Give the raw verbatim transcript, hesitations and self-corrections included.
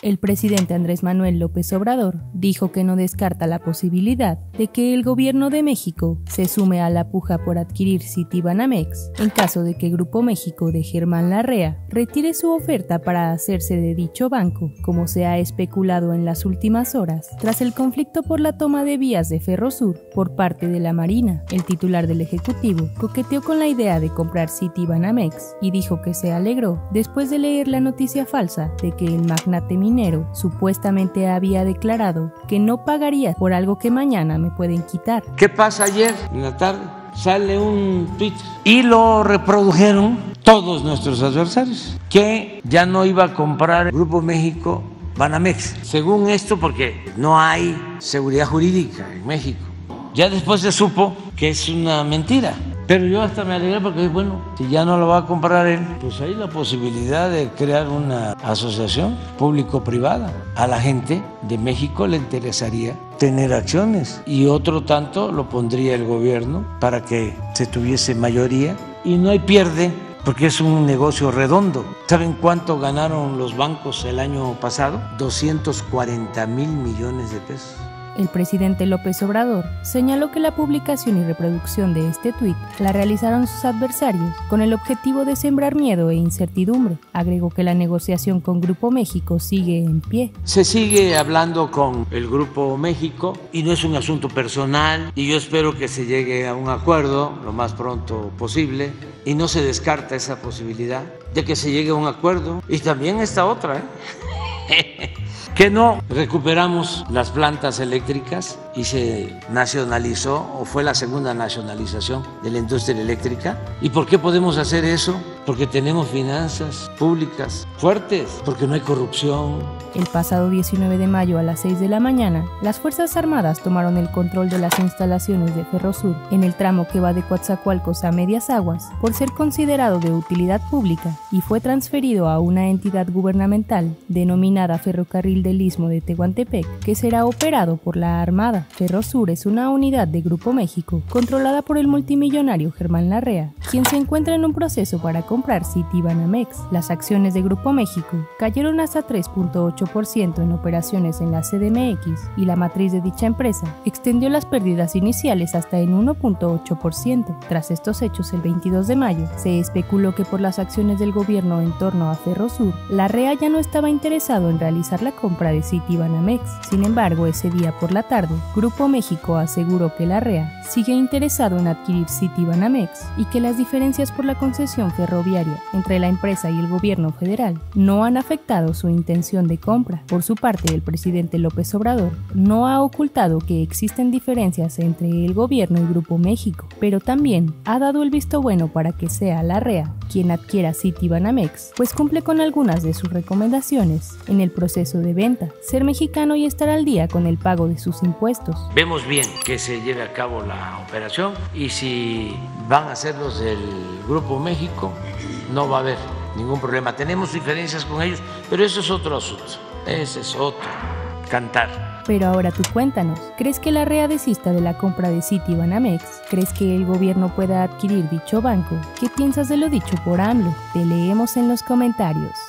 El presidente Andrés Manuel López Obrador dijo que no descarta la posibilidad de que el gobierno de México se sume a la puja por adquirir Citibanamex en caso de que Grupo México de Germán Larrea retire su oferta para hacerse de dicho banco, como se ha especulado en las últimas horas, tras el conflicto por la toma de vías de Ferrosur por parte de la Marina. El titular del Ejecutivo coqueteó con la idea de comprar Citibanamex y dijo que se alegró después de leer la noticia falsa de que el magnate minero supuestamente había declarado que no pagaría por algo que mañana me pueden quitar. ¿Qué pasa ayer en la tarde? Sale un tweet y lo reprodujeron todos nuestros adversarios, que ya no iba a comprar el Grupo México Banamex. Según esto, porque no hay seguridad jurídica en México. Ya después se supo que es una mentira. Pero yo hasta me alegré porque, bueno, si ya no lo va a comprar él, pues hay la posibilidad de crear una asociación público-privada. A la gente de México le interesaría tener acciones y otro tanto lo pondría el gobierno para que se tuviese mayoría. Y no hay pierde porque es un negocio redondo. ¿Saben cuánto ganaron los bancos el año pasado? doscientos cuarenta mil millones de pesos. El presidente López Obrador señaló que la publicación y reproducción de este tuit la realizaron sus adversarios con el objetivo de sembrar miedo e incertidumbre. Agregó que la negociación con Grupo México sigue en pie. Se sigue hablando con el Grupo México y no es un asunto personal y yo espero que se llegue a un acuerdo lo más pronto posible y no se descarta esa posibilidad de que se llegue a un acuerdo. Y también esta otra, ¿eh? que no recuperamos las plantas eléctricas y se nacionalizó o fue la segunda nacionalización de la industria eléctrica. ¿Y por qué podemos hacer eso? Porque tenemos finanzas públicas fuertes, porque no hay corrupción. El pasado diecinueve de mayo a las seis de la mañana, las Fuerzas Armadas tomaron el control de las instalaciones de Ferrosur en el tramo que va de Coatzacoalcos a Medias Aguas por ser considerado de utilidad pública y fue transferido a una entidad gubernamental denominada Ferrocarril del Istmo de Tehuantepec, que será operado por la Armada. Ferrosur es una unidad de Grupo México controlada por el multimillonario Germán Larrea, quien se encuentra en un proceso para comprar Citibanamex. Las acciones de Grupo México cayeron hasta tres punto ocho por ciento en operaciones en la C D M X y la matriz de dicha empresa extendió las pérdidas iniciales hasta en uno punto ocho por ciento. Tras estos hechos, el veintidós de mayo, se especuló que por las acciones del gobierno en torno a Ferrosur, Larrea ya no estaba interesado en realizar la compra de Citibanamex. Sin embargo, ese día por la tarde, Grupo México aseguró que Larrea sigue interesado en adquirir Citibanamex y que las diferencias por la concesión ferroviaria entre la empresa y el gobierno federal no han afectado su intención de compra. Por su parte, el presidente López Obrador no ha ocultado que existen diferencias entre el gobierno y Grupo México, pero también ha dado el visto bueno para que sea Larrea quien adquiera Citibanamex, pues cumple con algunas de sus recomendaciones en el proceso de venta, ser mexicano y estar al día con el pago de sus impuestos. Vemos bien que se lleve a cabo la operación y si van a ser los del Grupo México, no va a haber ningún problema. Tenemos diferencias con ellos, pero eso es otro asunto, ese es otro cantar. Pero ahora tú cuéntanos, ¿crees que Larrea desista de la compra de Citibanamex? ¿Crees que el gobierno pueda adquirir dicho banco? ¿Qué piensas de lo dicho por AMLO? Te leemos en los comentarios.